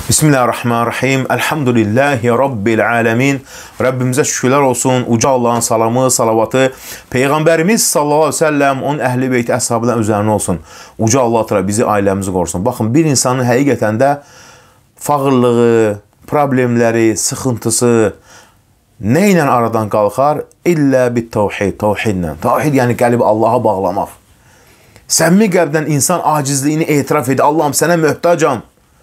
Bismillahirrahmanirrahim. Elhamdülillahi Rabbil alemin. Rabbimize şükürler olsun. Uca Allah'ın salamı, salavatı Peygamberimiz sallallahu aleyhi ve sellem, onun ehli beyti, əshabından üzerine olsun. Uca Allah Teala bizi, ailemizi korusun. Bakın, bir insanın həqiqətən də fağırlığı, problemləri, sıxıntısı nə ilə aradan qalxar? İllə bit tevhid, tevhidlə. Tevhid yəni qəlbi Allah'a bağlamaq. Səmimi qəlbdən insan acizliyini etiraf edir. Allah'ım sənə möhtacam.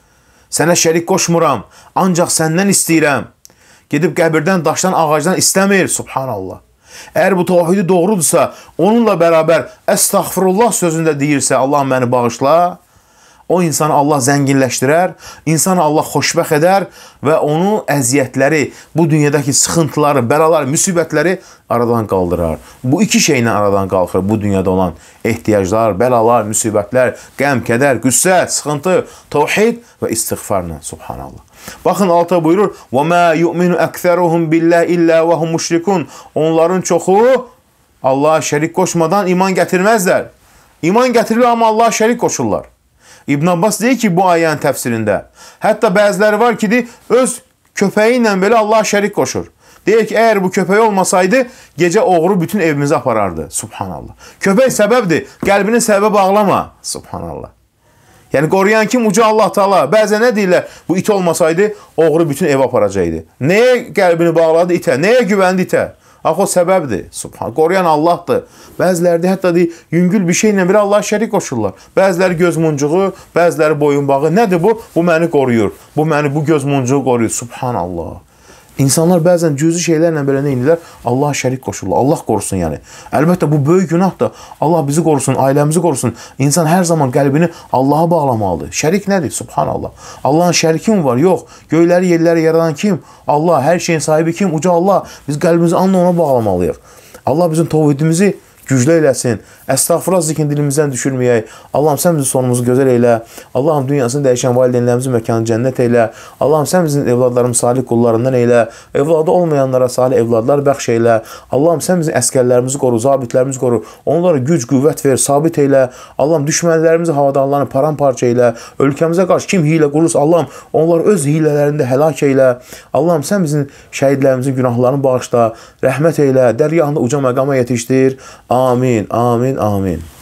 Sənə şərik qoşmuram, ancaq səndən istəyirəm. Gedib qəbirdən, daşdan, ağacdan istəmir. Subhanallah. Əgər bu tevhidi doğrudursa, onunla bərabər əstəğfirullah sözündə deyirsə, Allah məni bağışla, o insanı Allah zənginləşdirər, insanı Allah xoşbəxt edər və onun əziyyətləri, bu dünyadakı sıxıntıları, bəlaları, müsibətləri aradan qaldırar. Bu iki şeylə aradan qalxır bu dünyada olan ehtiyaclar, bəlalar, müsibətlər, qəm, kədər, qüssə, sıxıntı, tevhid və istiğfarla. Subhanallah. Baxın, alta buyurur: وَمَا يُؤْمِنُ أَكْثَرُهُمْ بِاللّٰهِ إِلَّا وَهُمْ مُشْرِكُونَ. Onların çoxu Allah'a şərik qoşmadan iman gətirməzlər. İman gətirirlər, amma Allah'a şərik qoşurlar. İbn Abbas deyir ki, bu ayənin təfsirində, hətta bəziləri var ki, öz köpəyi ilə belə Allah'a şərik qoşur. Deyir ki, əgər bu köpək olmasaydı, gecə oğru bütün evimizi aparardı. Subhanallah. Köpək səbəbdir, qəlbini səbəbə bağlama. Subhanallah. Yəni, qoruyan kim? Uca Allah Teala. Bəzən nə deyirlər? Bu it olmasaydı, oğru bütün evi aparacaqdı. Nəyə qəlbini bağladı? İtə. Nəyə güvəndi? İtə. Axı o səbəbdir. Subhan. Qoruyan Allahdır. Bəziləri də hətta yüngül bir şeylə bir Allah'a şərik qoşurlar. Bəziləri göz muncuğu, bəziləri boyunbağı. Nədir bu? Bu məni qoruyur. Bu göz muncuğu qoruyur. Subhanallah. İnsanlar bəzən cüzi şeylərlə belə nə edirlər? Allah'a şərik qoşurlar. Allah qorusun yəni. Əlbəttə bu böyük günahdır. Allah bizi qorusun, ailəmizi qorusun. İnsan hər zaman qəlbini Allah'a bağlamalıdır. Şərik nədir? Subhanallah. Allah'ın şəriki mi var? Yox. Göyləri, yerləri yaradan kim? Allah. Hər şeyin sahibi kim? Uca Allah. Biz qəlbimizi anla ona bağlamalıyıq. Allah bizim tevhidimizi güclü eyləsin. Əstağfurullah zikrini dilimizdən düşürməyək. Allah'ım sən bizim sonumuzu gözəl eylə. Allah'ım dünyasını dəyişən valideynlərimizin məkanı cənnət eylə. Allah'ım sən bizim evladlarımız salih qullarından eylə. Evladı olmayanlara salih evladlar bəxş eylə. Allah'ım sən bizim əskərlərimizi qoru, zabitlərimizi qoru. Onlara güc, qüvvət ver, sabit eylə. Allah'ım düşmənlərimizi, havadarlarını paramparça eylə. Ölkəmizə qarşı kim hilə qurursa, Allah'ım onları öz hilələrində həlak eylə. Allah'ım sən bizim şəhidlərimizin günahlarını bağışla, rəhmət eylə, dəryahında uca məqama yetişdir. Amin, amin, amin.